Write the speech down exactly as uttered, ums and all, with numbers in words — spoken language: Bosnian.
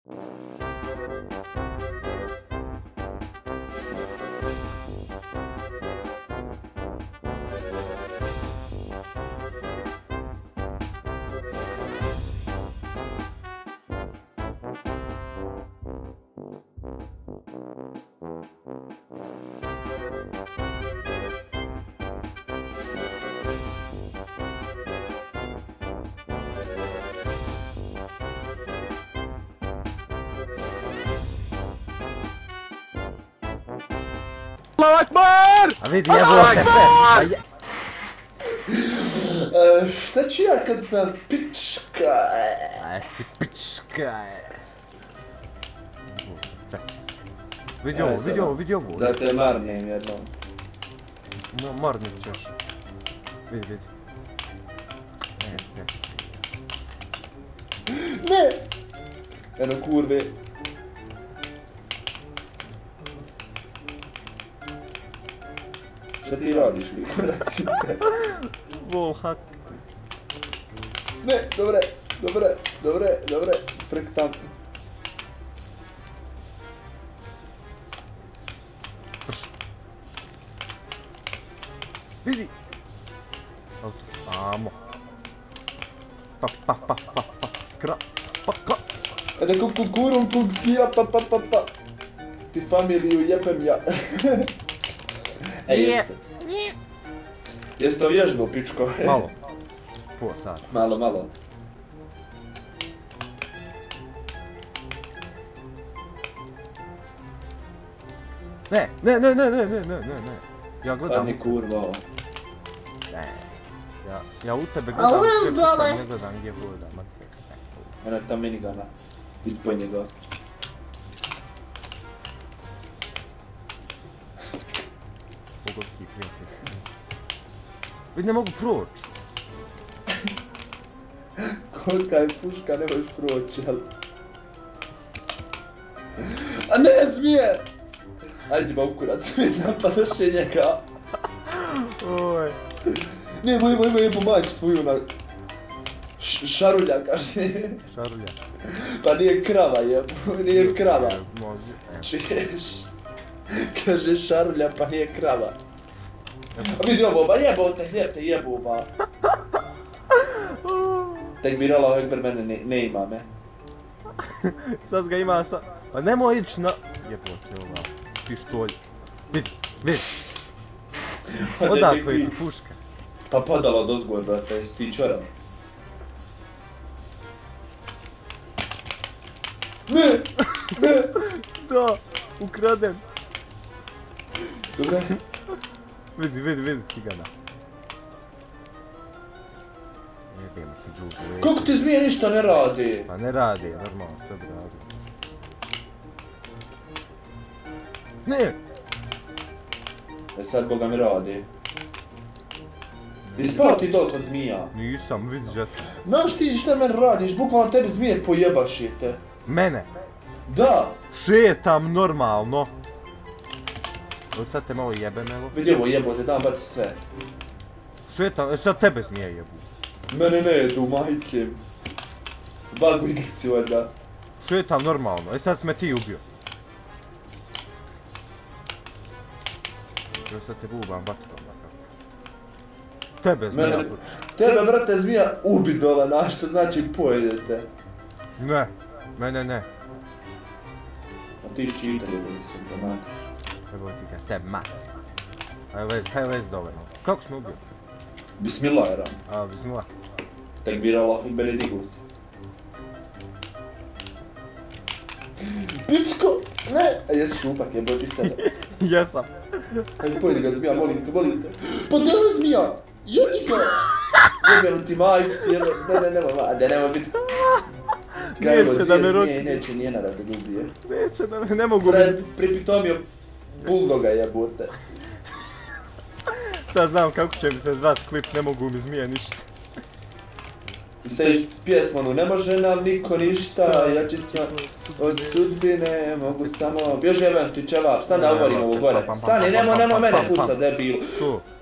Allahu Akbar! A vidi, evo te. Šta ću ja kad sam pička? A si pička. Vidi ovo, vidi ovo, vidi ovo. Da te marnem jednom. No, marnit ćeš. Vidi, vidi. Ne! Eno kurve. Šta ti radiš, mi kuraci? Wallhack. Ne, dobre, dobre, dobre, dobre, prek tam. Vidi! Auto, amo. Pa, pa, pa, pa, pa, skra, pa, pa. Ede kukurum pugskija, pa, pa, pa, pa. Ti familiju jepem ja. Ej, jesam. Jesi to vježbao, pičko? Malo. Pola sata. Malo, malo. Ne, ne, ne, ne, ne, ne, ne, ne, ne. Ja gledam. Pa ni kurva ovo. Ne. Ja, ja u tebe gledam, sve pušam, ne gledam gdje voda, ma te. Eno je ta minigana. Idi po njega. Pogodski prijatelj. Vidi, ne mogu proć. Kolika je puška, ne možeš proći, ali... A ne, zmije! Ajde ba ukurac, mi napadoše njega. Oj. Ne, moj, moj, moj, jebo majku svoju na... Šarulja, kaže. Šarulja. Pa nije krava, jebo, nije krava. Može. Čuješ? Kaže šarulja, pa nije krava. A vidi ovo, ba jebote, gdje te jebu, ba. Tek bi Rala Ekber mene ne, ne ima me. Sad ga ima sa... Pa nemoj ić na... Jebote ova... Pištolj. Vidi, vidi. Odakle je puška? Pa padala od ozgor, brate, si ti čorav. Ne! Ne! Da! Ukradem! Dobre? Vidi, vidi, vidi cigana. Jebimo ti džugu. Kako ti zmije ništa ne radi? Pa ne radi, normalno, što bi radi. Ne! E sad boga mi radi. Ispao ti dol kod zmija. Nisam, vidiš ja sam. Znaš ti šta meni radiš, bukvalno tebi zmije pojebašite. Mene! Da! Šetam normalno! Evo sad te malo jebem, evo. Vidi ovo jebote, dam baci sve. Šetam, e sad tebe zmije jebu. Mene ne jedu, majke. Bagu igrici valjda. Šetam normalno, e sad si me ti ubio. Evo sad te bubam vatrom. Tebe zmija Mene, buče. tebe brate zmija ubi dole, znaš što znači pojedete. Ne, mene ne. A ti čitali da sam da matiš. Evo ti ga se mat. Evo vez, evo vez dovoljno. Kako smo ubio? Bismillahirrahman. A, bismillah. Tekbir Allah Ekber i digli se. Pičko! Ne! A jesi šupak, jebo ti sebe. Jesam. Ajde pojedi ga zmija, molim te, molim te. Pa gdje je zmija? Jedi ga! Jebem ti majku, jer... Ne, ne, nema, ma, ne, nema biti. Neće da me roki. Neće nijena da te ubije. Neće da me, ne mogu Fred mi... pripitomio bulldoga jebote. Sad znam kako će mi se zvat klip, ne mogu mi zmije ništa. Sediš pjesmonu, ne može nam niko ništa, jači sam od sudbine, mogu samo... Bježi jebem ti čevap, stani da uvarim ovo gore. Stani, nemoj, nemoj mene puca, debil. Tu.